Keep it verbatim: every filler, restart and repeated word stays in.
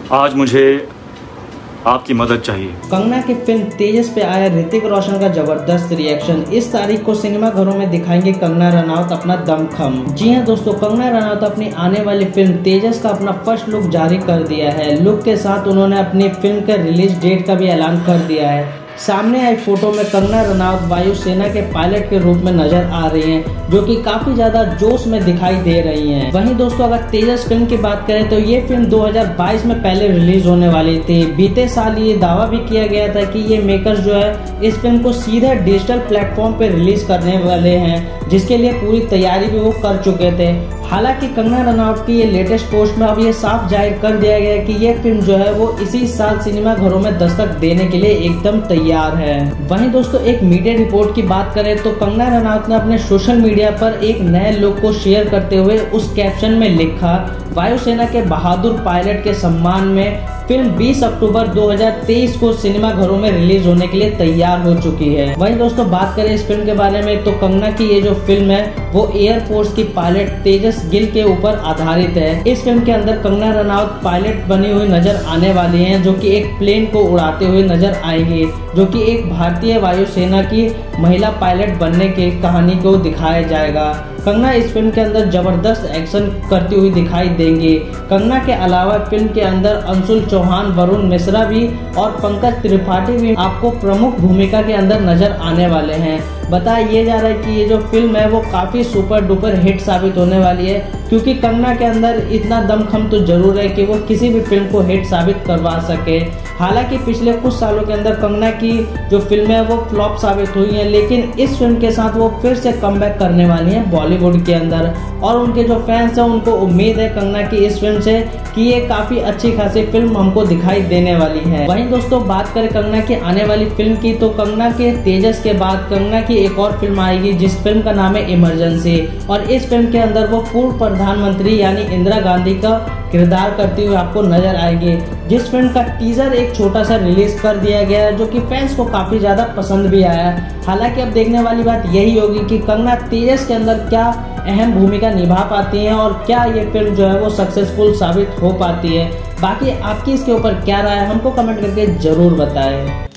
आज मुझे आपकी मदद चाहिए। कंगना की फिल्म तेजस पे आया ऋतिक रोशन का जबरदस्त रिएक्शन। इस तारीख को सिनेमा घरों में दिखाएंगे कंगना रनौत अपना दमखम। जी हां दोस्तों, कंगना रनौत अपनी आने वाली फिल्म तेजस का अपना फर्स्ट लुक जारी कर दिया है। लुक के साथ उन्होंने अपनी फिल्म के रिलीज डेट का भी ऐलान कर दिया है। सामने आई फोटो में कंगना रनौत वायुसेना के पायलट के रूप में नजर आ रही हैं, जो कि काफी ज्यादा जोश में दिखाई दे रही हैं। वहीं दोस्तों, अगर तेजस फिल्म की बात करें तो ये फिल्म दो हज़ार बाईस में पहले रिलीज होने वाली थी। बीते साल ये दावा भी किया गया था कि ये मेकर्स जो है इस फिल्म को सीधे डिजिटल प्लेटफॉर्म पे रिलीज करने वाले हैं, जिसके लिए पूरी तैयारी भी वो कर चुके थे। हालांकि कंगना रनौत की ये लेटेस्ट पोस्ट में अब ये साफ जाहिर कर दिया गया है कि ये फिल्म जो है वो इसी साल सिनेमा घरों में दस्तक देने के लिए एकदम तैयार है। वहीं दोस्तों, एक मीडिया रिपोर्ट की बात करें तो कंगना रनौत ने अपने सोशल मीडिया पर एक नए लुक को शेयर करते हुए उस कैप्शन में लिखा, वायुसेना के बहादुर पायलट के सम्मान में फिल्म बीस अक्टूबर दो हज़ार तेईस को सिनेमा घरों में रिलीज होने के लिए तैयार हो चुकी है। वहीं दोस्तों, बात करें इस फिल्म के बारे में तो कंगना की ये जो फिल्म है वो एयरफोर्स की पायलट तेजस गिल के ऊपर आधारित है। इस फिल्म के अंदर कंगना रनौत पायलट बनी हुई नजर आने वाली हैं, जो कि एक प्लेन को उड़ाते हुए नजर आएंगे, जो कि एक भारतीय वायुसेना की महिला पायलट बनने की कहानी को दिखाया जाएगा। कंगना इस फिल्म के अंदर जबरदस्त एक्शन करती हुई दिखाई देंगी। कंगना के अलावा फिल्म के अंदर अंशुल चौहान, वरुण मिश्रा भी और पंकज त्रिपाठी भी आपको प्रमुख भूमिका के अंदर नजर आने वाले हैं। बताया ये जा रहा है कि ये जो फिल्म है वो काफी सुपर डुपर हिट साबित होने वाली है, क्योंकि कंगना के अंदर इतना दमखम तो जरूर है कि वो किसी भी फिल्म को हिट साबित करवा सके। हालांकि पिछले कुछ सालों के अंदर कंगना की जो फिल्में है वो फ्लॉप साबित हुई हैं, लेकिन इस फिल्म के साथ वो फिर से कमबैक करने वाली हैं बॉलीवुड के अंदर। और उनके जो फैंस हैं उनको उम्मीद है कंगना की इस फिल्म से कि ये काफी अच्छी खासी फिल्म हमको दिखाई देने वाली है। वहीं दोस्तों, बात करें कंगना की आने वाली फिल्म की तो कंगना के तेजस के बाद कंगना की एक और फिल्म आएगी, जिस फिल्म का नाम है इमरजेंसी। और इस फिल्म के अंदर वो पूर्व प्रधानमंत्री यानी इंदिरा गांधी का किरदार करती हुई आपको नजर आएगी, जिस फिल्म का टीजर एक छोटा सा रिलीज कर दिया गया है, जो कि फैंस को काफी ज्यादा पसंद भी आया। हालांकि अब देखने वाली बात यही होगी कि कंगना तेजस के अंदर क्या अहम भूमिका निभा पाती हैं और क्या ये फिल्म जो है वो सक्सेसफुल साबित हो पाती है। बाकी आपकी इसके ऊपर क्या राय है, हमको कमेंट करके जरूर बताएं।